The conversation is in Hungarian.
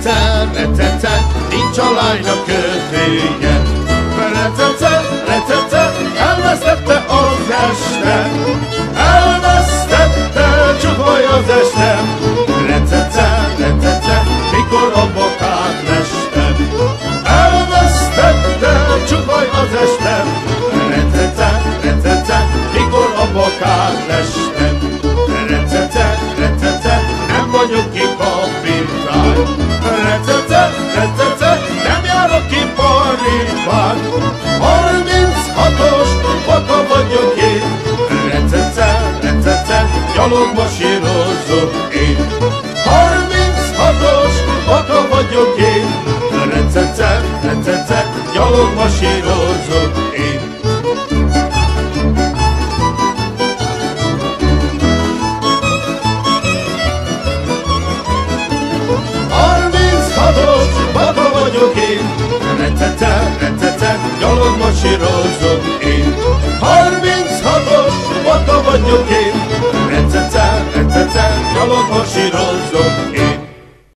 Retece, retece, nincs a lánynak kötélye. Retece, retece, elvesztette az este. Elvesztette, csukolj az este. Retece, retece, mikor a bokát lestem. Elvesztette, csukolj az este. Retece, retece, mikor a bokát lestem. Retece, retece, nem vagyok ki kapitány. Retece, retece, nem járok ki paripán. 36-os baka vagyok én. Retece, retece, gyalog masírozok én. 36-os baka vagyok én. Retece, retece, gyalog masírozok én. Baka vagyok én, retece, retece, gyalog masírozok én. 36-os baka vagyok én, retece, retece, gyalog masírozok.